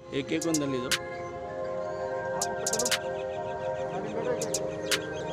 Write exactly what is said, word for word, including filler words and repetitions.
एक एक बंदा ले जाओ। आप ऊपर चलो, गाड़ी में बैठो एक एक।